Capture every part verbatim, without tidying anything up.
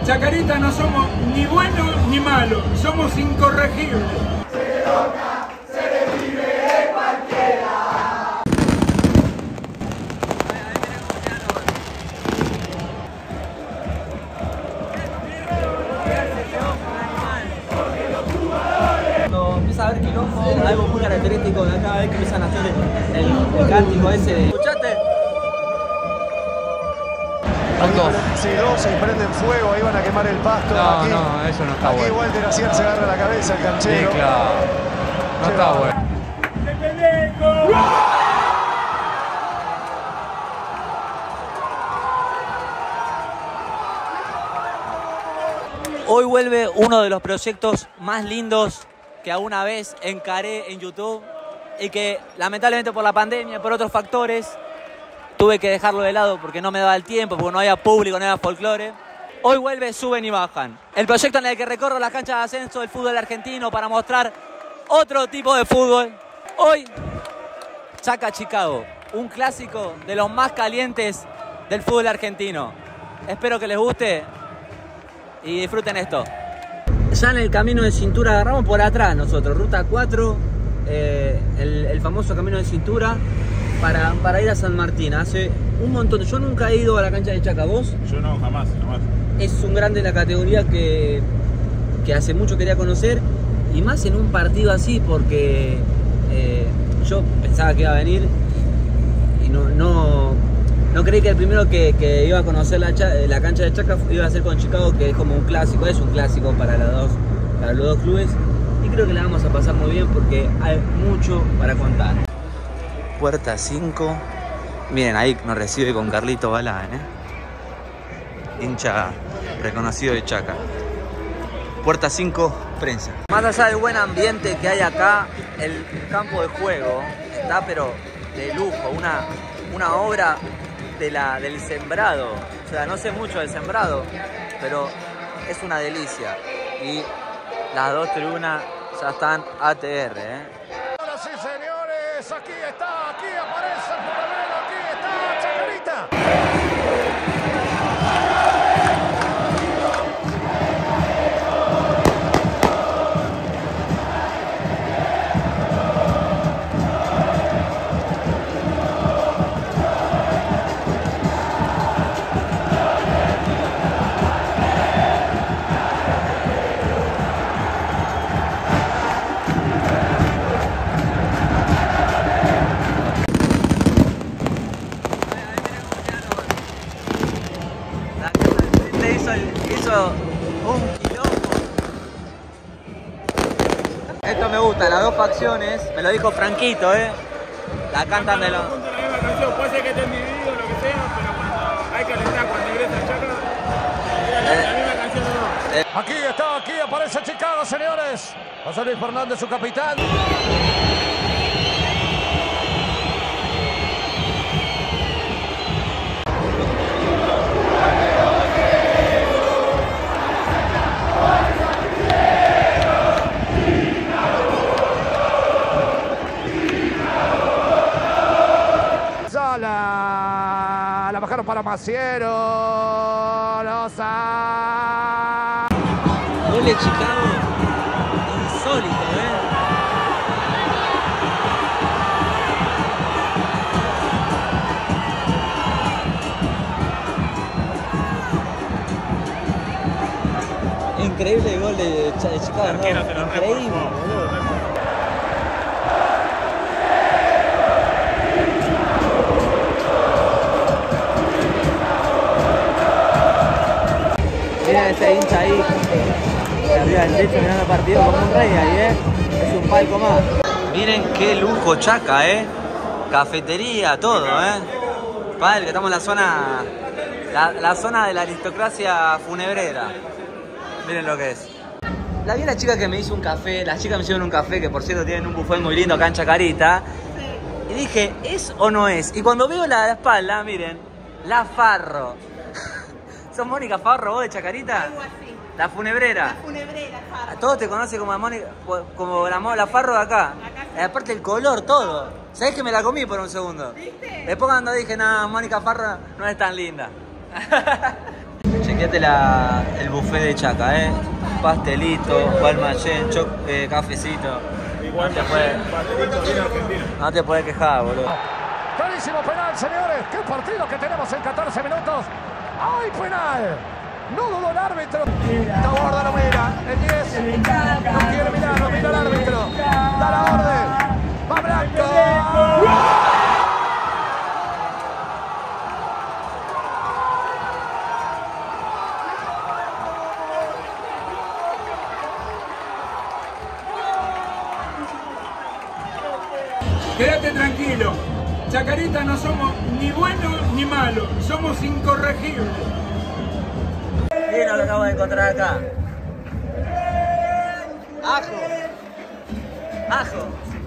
Chacarita no somos ni buenos ni malos, somos incorregibles. Se loca, se le vive de cualquiera. Cuando empieza a haber quilombo, algo muy característico de acá es que empiezan a hacer el, el cántico ese de... ¿Escuchaste? Si dos se prenden fuego, ahí van a quemar el pasto. No, aquí, no, eso no está aquí bueno. Aquí Walter Acier se agarra la cabeza, el canchero. Sí, claro. No Se está va. bueno. Hoy vuelve uno de los proyectos más lindos que alguna vez encaré en YouTube y que lamentablemente por la pandemia y por otros factores tuve que dejarlo de lado porque no me daba el tiempo, porque no había público, no había folclore. Hoy vuelve Suben y Bajan. El proyecto en el que recorro las canchas de ascenso del fútbol argentino para mostrar otro tipo de fútbol. Hoy, Chaca Chicago, un clásico de los más calientes del fútbol argentino. Espero que les guste y disfruten esto. Ya en el camino de cintura agarramos por atrás nosotros, ruta cuatro, eh, el, el famoso camino de cintura. Para, para ir a San Martín, hace un montón. Yo nunca he ido a la cancha de Chaca, ¿vos? Yo no, jamás, jamás. Es un grande de la categoría que, que hace mucho quería conocer, y más en un partido así, porque eh, yo pensaba que iba a venir y no, no, no creí que el primero que, que iba a conocer la, la cancha de Chaca iba a ser con Chicago, que es como un clásico, es un clásico para los dos, para los dos clubes, y creo que la vamos a pasar muy bien porque hay mucho para contar. Puerta cinco. Miren, ahí nos recibe con Carlito Balán, ¿eh? Hincha reconocido de Chaca. Puerta cinco, prensa. Más allá del buen ambiente que hay acá, el campo de juego está pero de lujo. Una, una obra de la, del sembrado. O sea, no sé mucho del sembrado, pero es una delicia. Y las dos tribunas ya están A T R, ¿eh? Ahora sí, señores, aquí está, aquí aparece el Funabelo, aquí está Chacarita. Un quilombo. Esto me gusta, las dos facciones, me lo dijo Franquito, ¿eh? La cantan de los... La misma canción, puede ser que estén divididos, lo que sea, pero cuando hay que alentar, cuando ingresa el Chaca, la, Eh. la misma canción no. Aquí está, aquí aparece Chicago, señores. José Luis Fernández, su capitán. La, la bajaron para Maciero. Loza. Gol de Chicago, insólito, ¿eh? Increíble el gol de, de Chicago, ¿no? Increíble, boludo. Miren ese hincha ahí, arriba del techo mirando el partido como un rey ahí, ¿eh? Es un palco más. Miren qué lujo Chaca, ¿eh? Cafetería, todo, ¿eh? Padre, que estamos en la zona, la, la zona de la aristocracia funebrera. Miren lo que es. La vi a la chica que me hizo un café, las chicas me hicieron un café, que por cierto tienen un buffet muy lindo acá en Chacarita. Y dije, ¿es o no es? Y cuando veo la, la espalda, miren, la Farro. ¿Sos Mónica Farro vos de Chacarita? Algo así. La funebrera. La funebrera, Farro. Todos te conocen como, la Mónica, como la, la Farro de acá. Acá sí. Y aparte el color, todo. ¿Sabés que me la comí por un segundo? ¿Viste? Después cuando dije, nada, Mónica Farro no es tan linda. Chequeate la, el buffet de Chaca, ¿eh? Pastelito, gualmallén, choc, eh, cafecito. Igual no te puedes, pastelito bien argentino. no te puedes quejar, boludo. Clarísimo penal, señores. Qué partido que tenemos en catorce minutos. ¡Ay, penal! No dudó el árbitro. Taborda lo mira. El diez. No quiere mirar, lo mira el árbitro. Da la orden. ¡Va Blanco! Quédate tranquilo. Chacarita no somos ni buenos ni malos. Somos incorregibles. Miren lo que acabo de encontrar acá. Ajo. Ajo.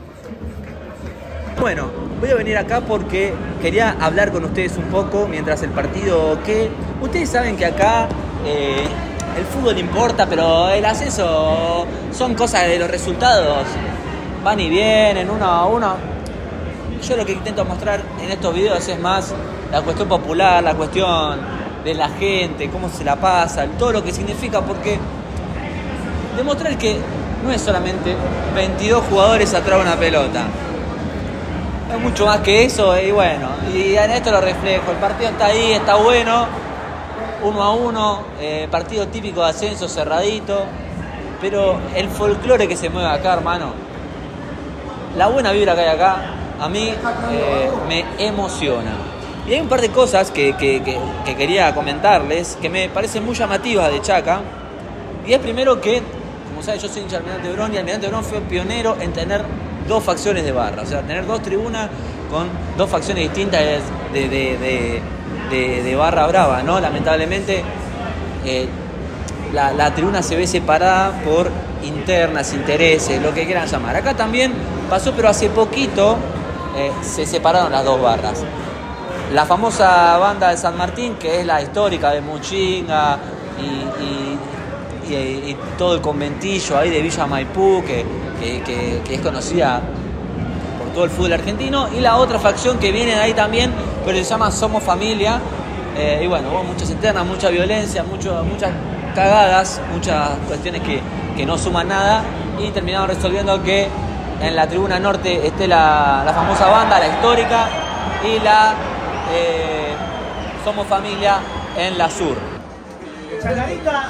Bueno, voy a venir acá porque quería hablar con ustedes un poco mientras el partido que... Ustedes saben que acá eh, el fútbol importa, pero el ascenso son cosas de los resultados. Van y vienen, uno a uno. Yo lo que intento mostrar en estos videos es más la cuestión popular, la cuestión de la gente, cómo se la pasa, todo lo que significa, porque demostrar que no es solamente veintidós jugadores atrás de una pelota. Es mucho más que eso y bueno, y en esto lo reflejo. El partido está ahí, está bueno, uno a uno, eh, partido típico de ascenso, cerradito, pero el folclore que se mueve acá, hermano, la buena vibra que hay acá, a mí eh, me emociona. Y hay un par de cosas que, que, que, que quería comentarles que me parecen muy llamativas de Chaca. Y es primero que, como saben, yo soy hincha del Almirante Brown y Almirante Brown fue pionero en tener dos facciones de barra. O sea, tener dos tribunas con dos facciones distintas de, de, de, de, de barra brava, ¿no? Lamentablemente, eh, la, la tribuna se ve separada por internas, intereses, lo que quieran llamar. Acá también pasó, pero hace poquito eh, se separaron las dos barras. La famosa banda de San Martín, que es la histórica de Muchinga y, y, y, y todo el conventillo ahí de Villa Maipú, que, que, que, que es conocida por todo el fútbol argentino, y la otra facción que viene de ahí también, pero se llama Somos Familia, eh, y bueno, hubo muchas internas, mucha violencia, mucho, muchas cagadas, muchas cuestiones que, que no suman nada, y terminaron resolviendo que en la tribuna norte esté la, la famosa banda, la histórica, y la eh, Somos Familia en la sur. Chacarita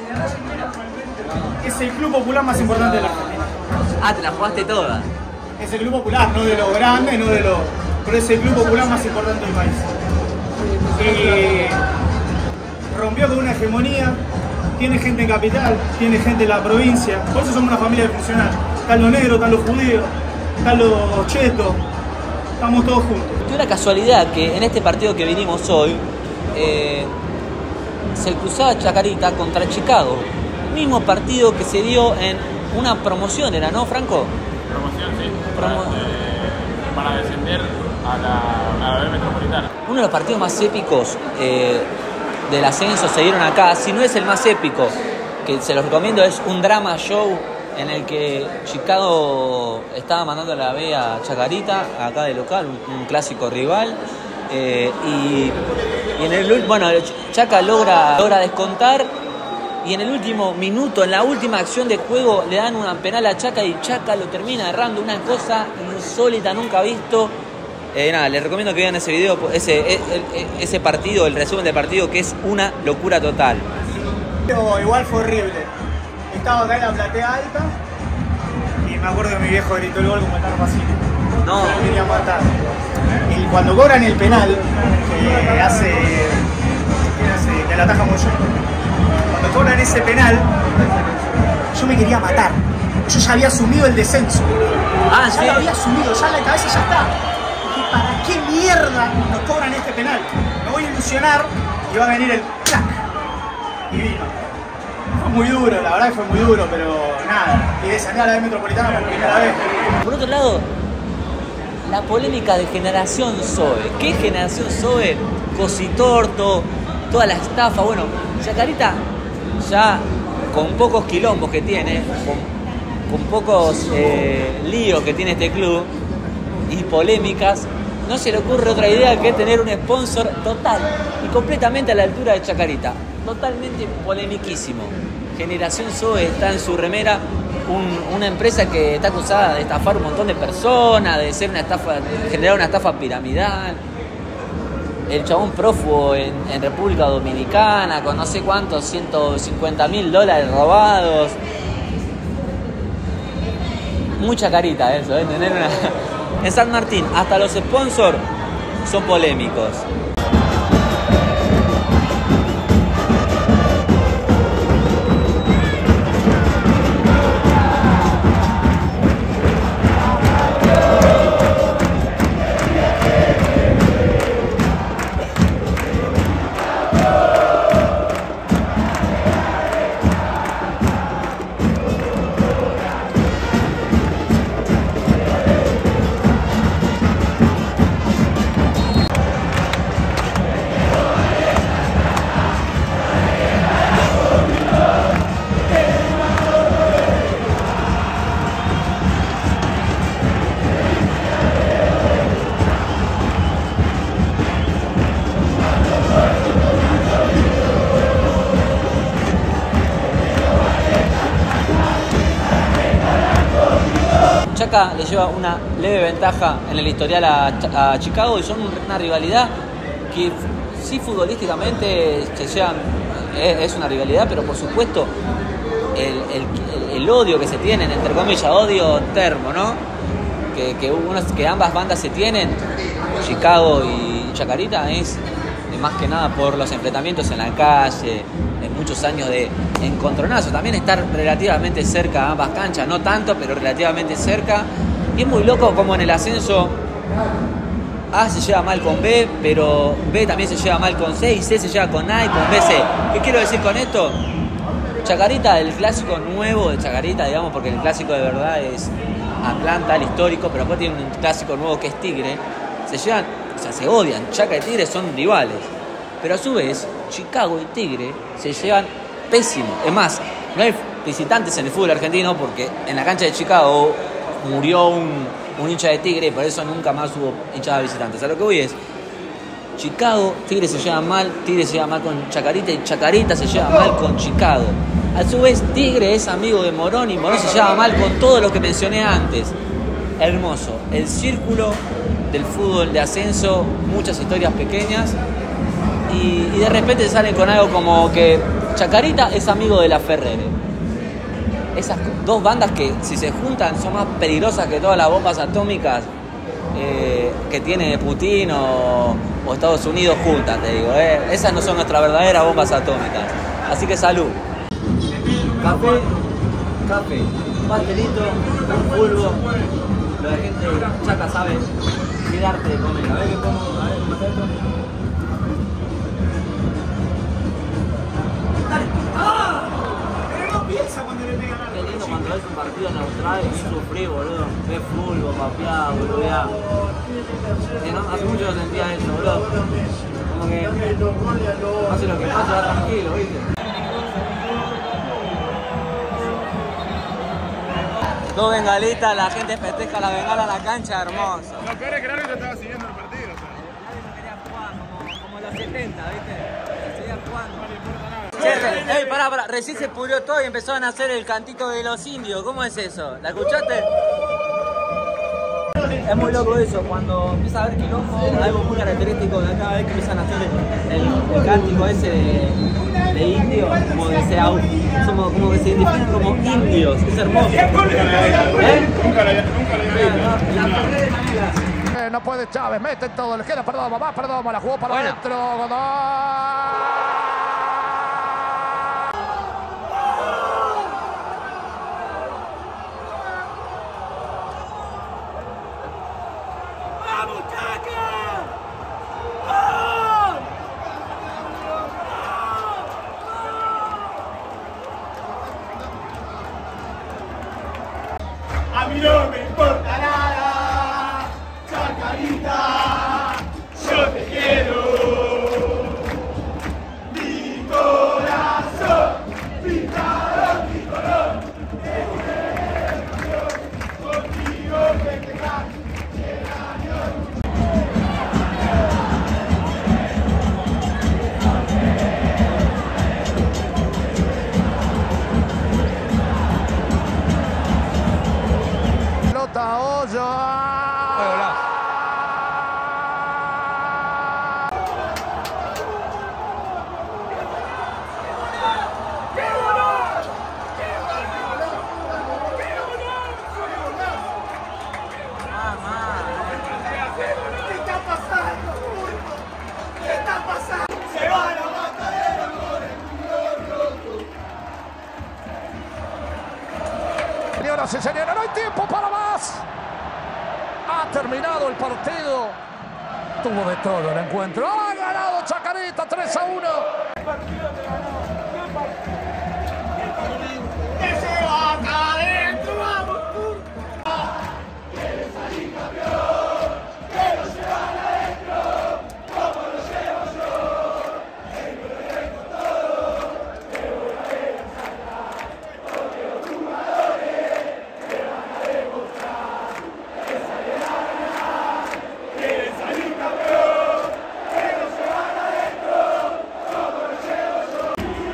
es el club popular más importante de la Argentina. Ah, te la jugaste toda. Es el club popular, no de lo grande, no de lo... pero es el club popular más importante del país. Eh, rompió con una hegemonía, tiene gente en capital, tiene gente en la provincia, por eso somos una familia disfuncional. Están los negros, están los judíos, están los chetos, estamos todos juntos. Tuve la casualidad que en este partido que vinimos hoy, eh, se cruzaba Chacarita contra Chicago. Mismo partido que se dio en una promoción, ¿era, no, Franco? Promoción, sí, Promo... para, eh, para descender a la, a la B Metropolitana. Uno de los partidos más épicos eh, del ascenso se dieron acá, si no es el más épico, que se los recomiendo, es un drama show en el que Chicago estaba mandando a la B a Chacarita, acá de local, un, un clásico rival, eh, y, y en el bueno, Chaca logra, logra descontar, y en el último minuto, en la última acción de juego, le dan una penal a Chaca y Chaca lo termina errando, una cosa insólita, nunca visto. Eh, nada, les recomiendo que vean ese video, ese, ese, ese partido, el resumen del partido, que es una locura total. Pero igual fue horrible. Estaba acá en la platea alta y me acuerdo que mi viejo gritó el gol como el Tano Pacini. No. Yo lo quería matar. Y cuando cobran el penal, que hace, que hace, que la ataja Moyo, cuando cobran ese penal, yo me quería matar. Yo ya había asumido el descenso. Ah, ya ¿sí? lo había asumido, ya en la cabeza ya está. Dije, ¿para qué mierda nos cobran este penal? Me voy a ilusionar y va a venir el ¡clac! Y vino. Fue muy duro, la verdad que fue muy duro, pero nada. Y descender a la B Metropolitana por primera vez. Por otro lado, la polémica de Generación Zoe. ¿Qué Generación Zoe? Cositorto, toda la estafa. Bueno, Chacarita ya con pocos quilombos que tiene, con, con pocos eh, líos que tiene este club y polémicas, no se le ocurre otra idea que tener un sponsor total y completamente a la altura de Chacarita. totalmente polemiquísimo. Generación Zoe está en su remera, un, una empresa que está acusada de estafar un montón de personas, de ser una estafa, generar una estafa piramidal. El chabón prófugo en, en República Dominicana con no sé cuántos, ciento cincuenta mil dólares robados. Mucha carita eso, ¿eh? Tener una... En San Martín, hasta los sponsors son polémicos. Chaca le lleva una leve ventaja en el historial a, a Chicago y son una rivalidad que sí futbolísticamente se llevan, es, es una rivalidad, pero por supuesto el, el, el odio que se tienen, entre comillas, odio termo, ¿no? Que, que, unos, que ambas bandas se tienen, Chicago y Chacarita, es más que nada por los enfrentamientos en la calle, en muchos años de encontronazo. También estar relativamente cerca a ambas canchas, no tanto, pero relativamente cerca. Y es muy loco como en el ascenso A se lleva mal con B, pero B también se lleva mal con C, y C se lleva con A y con B C. ¿Qué quiero decir con esto? Chacarita, el clásico nuevo de Chacarita, digamos, porque el clásico de verdad es Atlanta, el histórico, pero después tiene un clásico nuevo que es Tigre. Se llevan, o sea, se odian. Chaca y Tigre son rivales. Pero a su vez, Chicago y Tigre se llevan pésimo. Es más, no hay visitantes en el fútbol argentino porque en la cancha de Chicago murió un, un hincha de Tigre y por eso nunca más hubo hinchada de visitantes. A lo que voy es, Chicago, Tigre se lleva mal, Tigre se lleva mal con Chacarita y Chacarita se lleva mal con Chicago. A su vez, Tigre es amigo de Morón y Morón se lleva mal con todo lo que mencioné antes. Hermoso. El círculo del fútbol de ascenso, muchas historias pequeñas. Y, y de repente salen con algo como que Chacarita es amigo de la Ferrere. Esas dos bandas que si se juntan son más peligrosas que todas las bombas atómicas eh, que tiene Putin o, o Estados Unidos juntas, te digo. Eh. Esas no son nuestras verdaderas bombas atómicas. Así que salud. Café, café, un pastelito, un pulvo. La gente de Chaca sabe quedarte de comer. A ver qué como, a ver, ¿cómo está esto? Qué lindo cuando ves un partido neutral y sufrí, boludo. Ves fútbol, papeado, boludeado. No, hace mucho no sentía eso, boludo. Como que hace lo que pasa, va tranquilo, ¿viste? Dos bengalitas, la gente festeja la bengala a la cancha, hermoso. Lo peor es que el árbitro estaba siguiendo el partido, o sea. El árbitro quería jugar como, como los setenta, ¿viste? Seguía jugando. No le importa nada. Ey, pará, pará, recién se pudrió todo y empezaron a hacer el cantito de los indios. ¿Cómo es eso? ¿La escuchaste? Es muy loco eso, cuando empieza a haber quilombo, algo muy característico de cada vez que empiezan a hacer el, el, el cántico ese de, de indio, como de ese auto, somos como que se identifican como indios, es hermoso. ¿Eh? Nunca la Eh, no puede Chávez, mete todo, le queda Perdomo, va Perdomo, la jugó para Bueno. adentro, Godoy. A mí no me importa nada, Chacarita, yo te quiero. Mi corazón, pintado mi color, es una emoción, contigo festejar, cien años. señoras y señores. No hay tiempo para más. Ha terminado el partido. Tuvo de todo el encuentro. Ha ganado Chacarita tres a uno. ¡Que se va acá adentro! ¡Vamos! ¡Quiere salir campeón! ¡Que lo llevan adentro! ¡Como lo llevo yo! Tengo el reto todo. Te voy a ver a sacar. Porque los jugadores te van a demostrar que salen a ganar. ¡Quieren salir campeón! ¡Que lo llevan adentro! ¡Como lo llevo yo!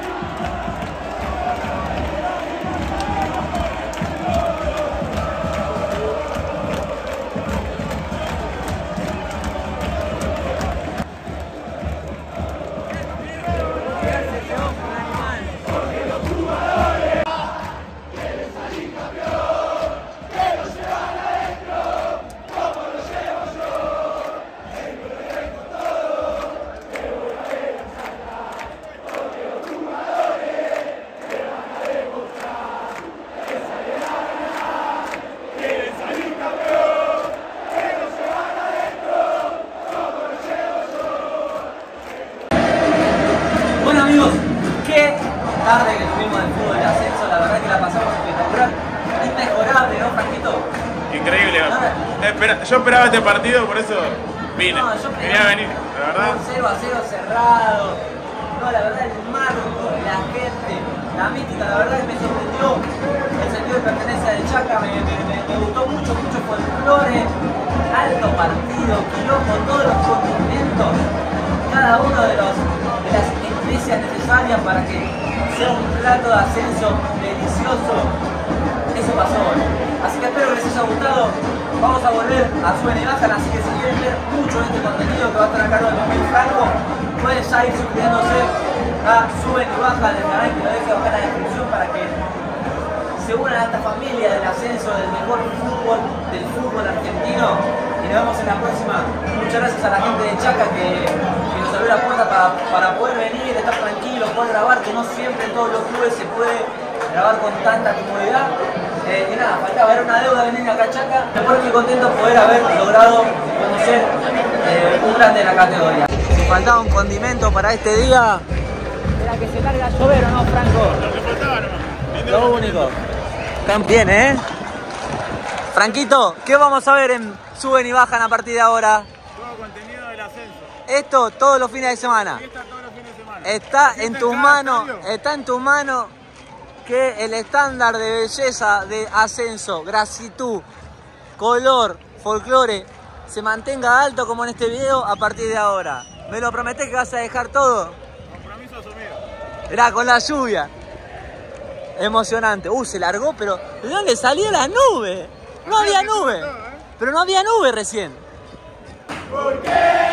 Bueno amigos, qué tarde que tuvimos el fútbol de ascenso, la verdad que la pasamos espectacular, inmejorable, ¿no, Franquito? Increíble. No, Espera, yo esperaba este partido, por eso vine. no, yo Quería venir, la verdad. Un cero a cero cerrado, no, la verdad el marco, la gente, la mística, la verdad que me sorprendió el sentido de pertenencia de Chaca, me, me, me, me gustó mucho, mucho folclore, alto partido, quilombo, todos los condimentos, cada uno de los de las especias necesarias para que sea un plato de ascenso delicioso. Eso pasó hoy. Así que espero que les haya gustado. Vamos a volver a Suben y Bajan, así que si quieren ver mucho de este contenido que va a estar a cargo de Miguel Franco, pueden ya ir suscribiéndose a Suben y Bajan del canal, que lo deje bajar en la descripción para que se unan a esta familia del ascenso del mejor fútbol, del fútbol argentino. Y nos vemos en la próxima. Muchas gracias a la gente de Chaca que, que nos abrió la puerta para, para poder venir, estar tranquilos, poder grabar, que no siempre en todos los clubes se puede grabar con tanta comodidad. Eh, y nada, faltaba, era una deuda venir acá a Chaca. Me pone muy contento poder haber logrado conocer eh, un grande de la categoría. Si faltaba un condimento para este día, era que se larga a llover, ¿o no, Franco? Lo que faltaba nomás. Lo único. Están bien, ¿eh? Franquito, ¿qué vamos a ver en Suben y Bajan a partir de ahora? Todo contenido del ascenso. Esto todos los fines de semana. Y está todos los fines de semana. Está Aquí en está tus cada manos, estadio. está en tus manos que el estándar de belleza de ascenso, grasitud, color, folclore se mantenga alto como en este video a partir de ahora. ¿Me lo prometés que vas a dejar todo? Compromiso asumido. Mirá, con la lluvia. Emocionante. Uh, se largó, pero ¿de dónde salió la nube? No había nube. Pero no había nube recién. ¿Por qué?